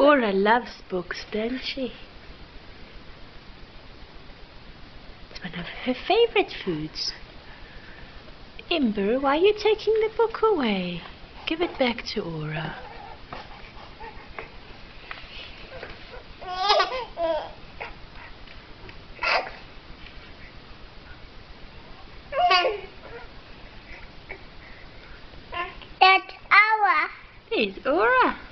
Aura loves books, doesn't she? It's one of her favourite foods. Ember, why are you taking the book away? Give it back to Aura. That's Aura. There's Aura.